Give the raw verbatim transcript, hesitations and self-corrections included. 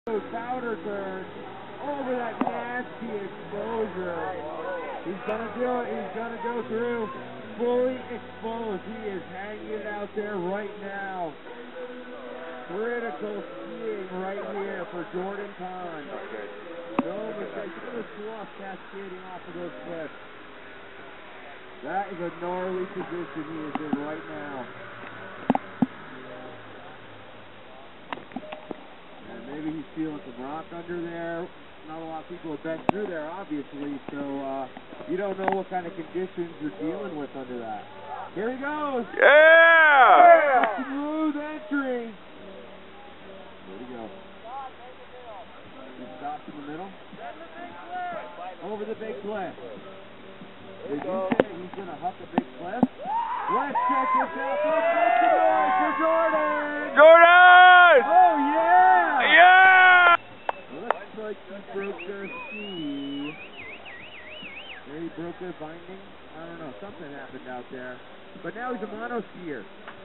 Powder turn over that nasty exposure. He's gonna do it. He's gonna go through fully exposed. He is hanging it out there right now. Critical skiing right here for Jordan Pond. No mistake. Look at the slough cascading off of those cliffs. That is a gnarly position he is in right now. And maybe he's feeling some rock under there. Not a lot of people have been through there, obviously, so uh, you don't know what kind of conditions you're dealing with under that. Here he goes! Yeah! Yeah! Smooth entry! Where'd he go? He stops in the middle? Over the big cliff. Did you say he's going to huck a big cliff? Let's check this out. Let's make some noise for Jordan! Jordan! Oh, yeah! Yeah! Looks like he broke their ski. Maybe broke their binding? I don't know. Something happened out there. But now he's a mono skier.